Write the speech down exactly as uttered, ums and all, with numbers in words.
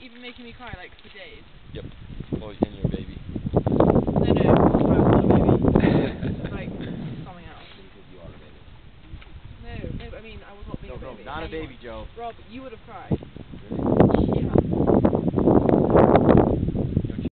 even making me cry like for days. Yep. Well, and you're a baby. No, no, I was not a baby. Like, coming out. Because you are a baby. No, no, but I mean, I was not being No, a no, baby. not a Anyone. baby, Joe. Rob, you would have cried. Really? Yeah.